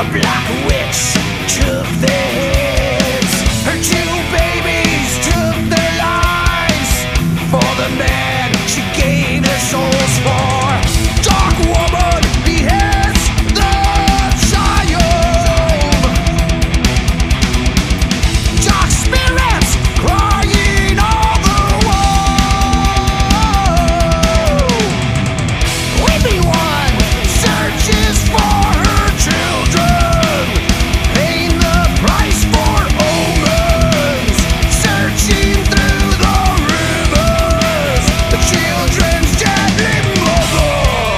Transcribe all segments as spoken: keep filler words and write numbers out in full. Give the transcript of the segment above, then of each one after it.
A black witch took their heads. Her two babies took their lives. For the man she gave their souls for. Dark woman beheads the child. Dark spirits crying all the wall. Weeping one searches for her children, paying the price for omens, searching through the rivers, the children's deadly mother.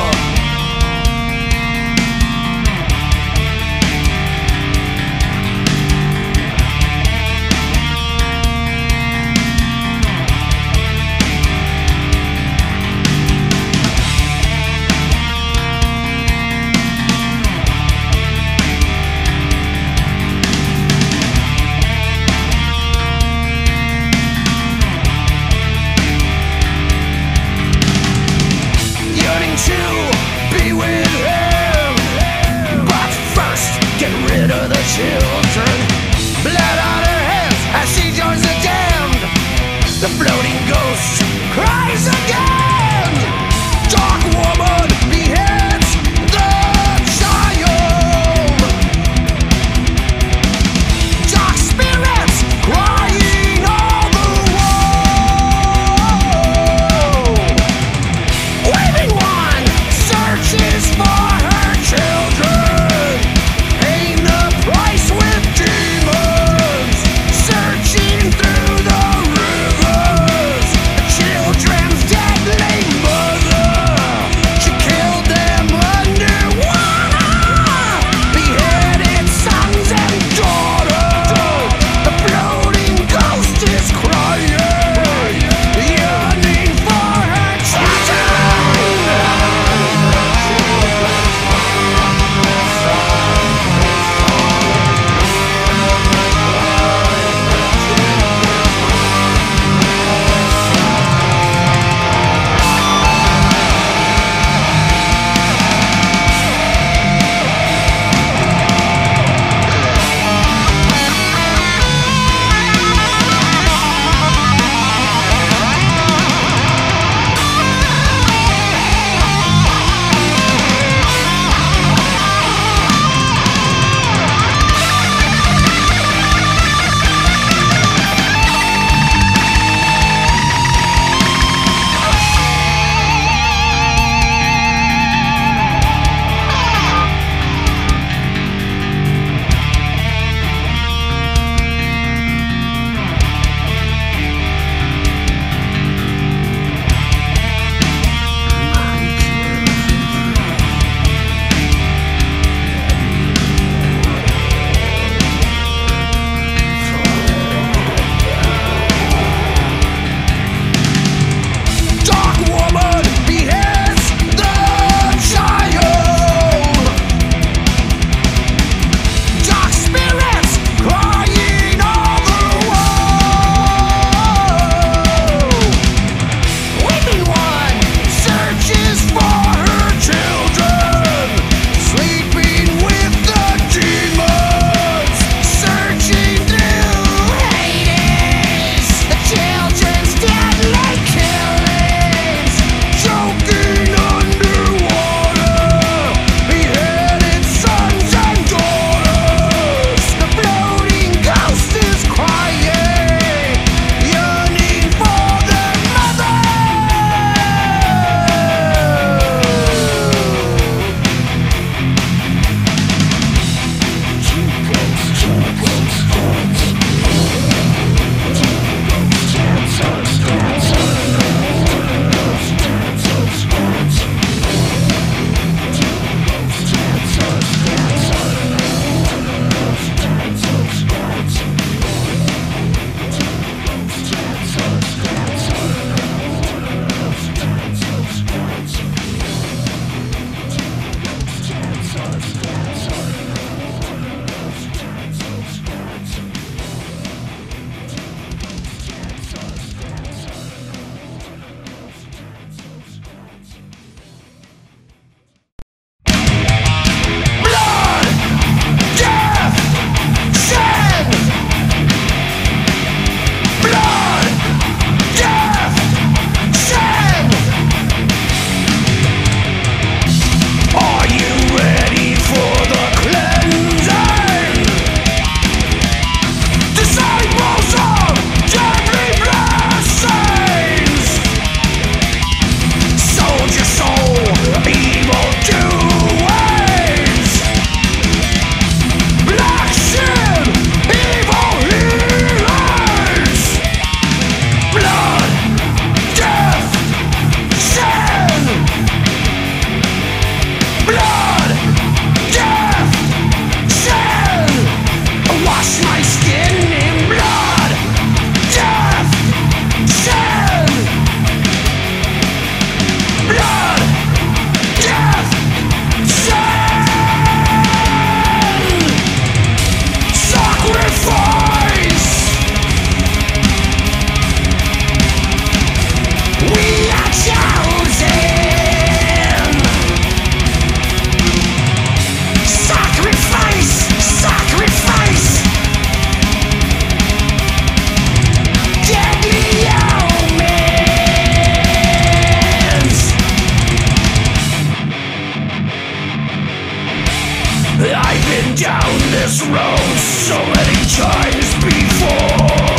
Yearning to be with him, but first get rid of the children. Blood on her hands as she joins the damned. The floating ghost cries again. Dark woman beheads the child. Dark spirits crying all the wall. Waving one searches for her children, paying the price with demons, searching through the rivers, down this road so many times before.